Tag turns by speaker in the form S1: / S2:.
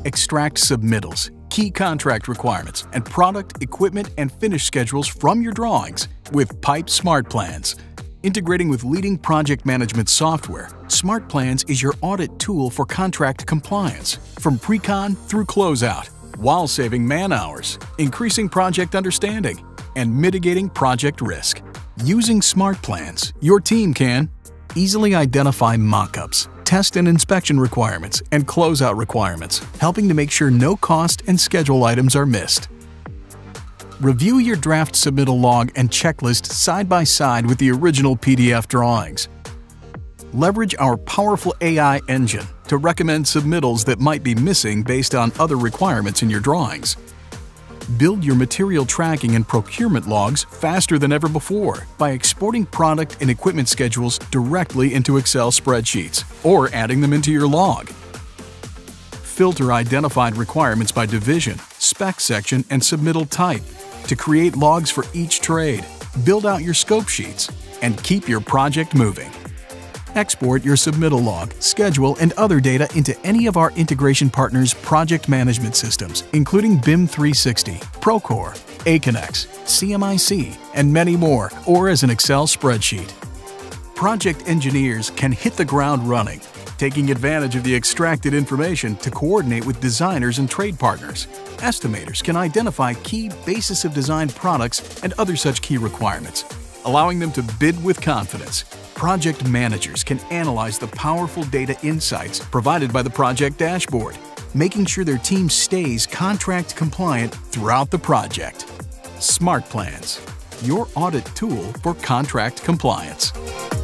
S1: Extract submittals, key contract requirements, and product, equipment, and finish schedules from your drawings with Pipe Smart Plans. Integrating with leading project management software, Smart Plans is your audit tool for contract compliance, from pre-con through closeout, while saving man-hours, increasing project understanding, and mitigating project risk. Using Smart Plans, your team can easily identify mock-ups, test and inspection requirements, and closeout requirements, helping to make sure no cost and schedule items are missed. Review your draft submittal log and checklist side by side with the original PDF drawings. Leverage our powerful AI engine to recommend submittals that might be missing based on other requirements in your drawings. Build your material tracking and procurement logs faster than ever before by exporting product and equipment schedules directly into Excel spreadsheets or adding them into your log. Filter identified requirements by division, spec section, and submittal type to create logs for each trade, build out your scope sheets, and keep your project moving. Export your submittal log, schedule, and other data into any of our integration partners' project management systems, including BIM 360, Procore, Aconex, CMIC, and many more, or as an Excel spreadsheet. Project engineers can hit the ground running, taking advantage of the extracted information to coordinate with designers and trade partners. Estimators can identify key basis of design products and other such key requirements, allowing them to bid with confidence. Project managers can analyze the powerful data insights provided by the project dashboard, making sure their team stays contract compliant throughout the project. Smart Plans, your audit tool for contract compliance.